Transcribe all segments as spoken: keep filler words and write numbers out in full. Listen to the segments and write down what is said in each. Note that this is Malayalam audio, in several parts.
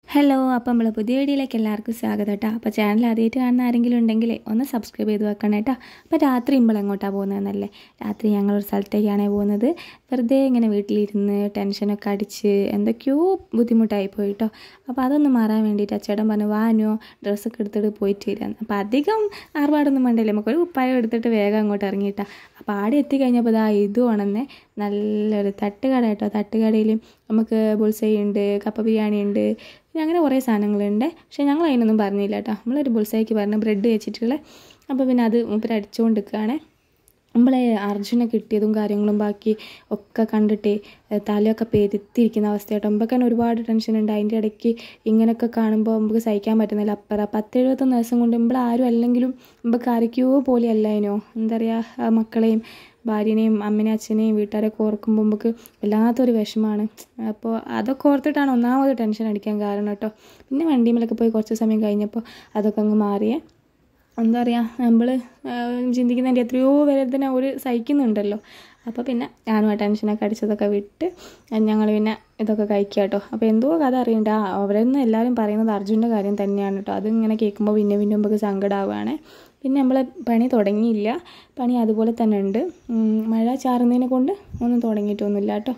ഹലോ, അപ്പം നമ്മൾ പുതിയ വീഡിയോയിലേക്ക് എല്ലാവർക്കും സ്വാഗതം കേട്ടോ. അപ്പോൾ ചാനൽ ആദ്യമായിട്ട് കാണുന്ന ആരെങ്കിലും ഉണ്ടെങ്കിൽ ഒന്ന് സബ്സ്ക്രൈബ് ചെയ്ത് വെക്കണം കേട്ടോ. അപ്പോൾ രാത്രി ഇമ്പൾ എങ്ങോട്ടാണ് പോകുന്നതെന്നല്ലേ? രാത്രി ഞങ്ങളൊരു സ്ഥലത്തേക്കാണ് പോകുന്നത്. വെറുതെ ഇങ്ങനെ വീട്ടിലിരുന്ന് ടെൻഷനൊക്കെ അടിച്ച് എന്തൊക്കെയോ ബുദ്ധിമുട്ടായി പോയി കേട്ടോ. അപ്പോൾ അതൊന്ന് മാറാൻ വേണ്ടിയിട്ട് അച്ചേട്ടൻ പറഞ്ഞു വാനോ ഡ്രസ്സൊക്കെ എടുത്തിട്ട് പോയിട്ട് വരാം. അപ്പോൾ അധികം ആർഭാടൊന്നും വേണ്ടല്ലേ, നമുക്കൊരു ഉപ്പായം എടുത്തിട്ട് വേഗം അങ്ങോട്ട് ഇറങ്ങിയിട്ടാ. അപ്പോൾ ആടെ എത്തിക്കഴിഞ്ഞപ്പോൾ ഇതാ ഇതുവാണെന്നേ നല്ലൊരു തട്ടുകട കേട്ടോ. തട്ടുകടയിൽ നമുക്ക് ബുൾസൈ ഉണ്ട്, കപ്പ ബിരിയാണി ഉണ്ട്, പിന്നെ അങ്ങനെ കുറേ സാധനങ്ങളുണ്ട്. പക്ഷേ ഞങ്ങൾ അതിനൊന്നും പറഞ്ഞില്ല കേട്ടോ. നമ്മളൊരു ബുൾസൈക്ക് പറഞ്ഞ ബ്രെഡ് വെച്ചിട്ടുള്ള. അപ്പോൾ പിന്നെ അത് മൂപ്പര് അടിച്ചുകൊണ്ട് നിൽക്കുകയാണ്. നമ്മളെ അർജുനെ കിട്ടിയതും കാര്യങ്ങളും ബാക്കി ഒക്കെ കണ്ടിട്ട് തലയൊക്കെ പെരുത്തിരിക്കുന്ന അവസ്ഥ കേട്ടോ. നമുക്ക് തന്നെ ഒരുപാട് ടെൻഷനുണ്ട്. അതിൻ്റെ ഇടയ്ക്ക് ഇങ്ങനെയൊക്കെ കാണുമ്പോൾ നമുക്ക് സഹിക്കാൻ പറ്റുന്നില്ല. അപ്പറ പത്ത് എഴുപത്തൊന്ന് ദിവസം കൊണ്ട് നമ്മൾ ആരും അല്ലെങ്കിലും നമുക്ക് ആരൊക്കെയോ പോലെ അല്ലായിനോ. എന്താ പറയുക, മക്കളെയും ഭാര്യനെയും അമ്മനെയും അച്ഛനെയും വീട്ടുകാരൊക്കെ ഓർക്കുമ്പോൾ നമുക്ക് വല്ലാത്തൊരു വിഷമമാണ്. അപ്പോൾ അതൊക്കെ ഓർത്തിട്ടാണ് ഒന്നാമത് ടെൻഷൻ അടിക്കാൻ കാരണം കേട്ടോ. പിന്നെ വണ്ടിമേലൊക്കെ പോയി കുറച്ച് സമയം കഴിഞ്ഞപ്പോൾ അതൊക്കെ അങ്ങ് മാറിയേ. എന്താ പറയുക, നമ്മൾ ചിന്തിക്കുന്നതിൻ്റെ എത്രയോ വേദന ഒരു സഹിക്കുന്നുണ്ടല്ലോ. അപ്പോൾ പിന്നെ ഞാനും ആ ടെൻഷനൊക്കെ അടിച്ചതൊക്കെ വിട്ട് ഞങ്ങൾ പിന്നെ ഇതൊക്കെ കഴിക്കുക കേട്ടോ. അപ്പോൾ എന്തോ കഥ അറിയണ്ട, അവരെന്ന് എല്ലാവരും പറയുന്നത് അർജുൻ്റെ കാര്യം തന്നെയാണ് കേട്ടോ. അതിങ്ങനെ കേൾക്കുമ്പോൾ പിന്നെ പിന്നെ നമുക്ക് സങ്കടമാവുകയാണ്. പിന്നെ നമ്മൾ പണി തുടങ്ങിയില്ല, പണി അതുപോലെ തന്നെ ഉണ്ട്. മഴ ചാറുന്നതിനെ കൊണ്ട് ഒന്നും തുടങ്ങിയിട്ടൊന്നുമില്ല കേട്ടോ.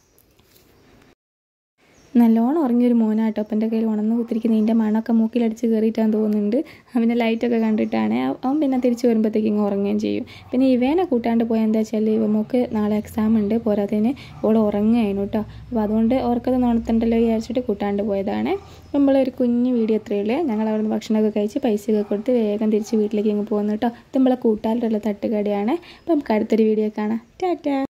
നല്ലോണം ഉറങ്ങിയൊരു മോനാട്ടോ. അപ്പം എൻ്റെ കയ്യിൽ ഉണർന്ന് കുത്തിരിക്കുന്നതിൻ്റെ മണമൊക്കെ മൂക്കിലടിച്ച് കയറിയിട്ടാന്ന് തോന്നുന്നുണ്ട്. അവൻ്റെ ലൈറ്റൊക്കെ കണ്ടിട്ടാണ്. അവൻ പിന്നെ തിരിച്ച് വരുമ്പോഴത്തേക്ക് ഇങ്ങ് ഉറങ്ങുകയും ചെയ്യും. പിന്നെ ഇവേനെ കൂട്ടാണ്ട് പോയാൽ എന്താ വെച്ചാൽ ഇവമോക്ക് നാളെ എക്സാം ഉണ്ട്, പോരാത്തതിന് ഓൾ ഉറങ്ങുകയായിരുന്നു കേട്ടോ. അപ്പോൾ അതുകൊണ്ട് ഓർക്കത് നോണത്തുണ്ടല്ലോ വിചാരിച്ചിട്ട് കൂട്ടാണ്ട് പോയതാണ്. അപ്പം നമ്മളൊരു കുഞ്ഞ് വീഡിയോ എത്രയേ ഉള്ളൂ. ഞങ്ങൾ അവിടെ നിന്ന് ഭക്ഷണമൊക്കെ കഴിച്ച് പൈസയൊക്കെ കൊടുത്ത് വേഗം തിരിച്ച് വീട്ടിലേക്ക് ഇങ്ങ് പോകുന്നു കേട്ടോ. ഇത് നമ്മളെ കൂട്ടാലുള്ള തട്ടുകടയാണ്. അപ്പം നമുക്ക് അടുത്തൊരു വീഡിയോ കാണാം. ടാറ്റാ.